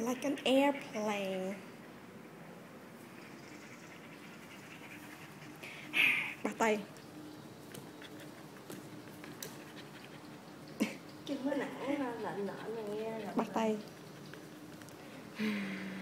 like an airplane. Bắt tay. Chứ mới nặng lạnh nè nghe. Bắt tay.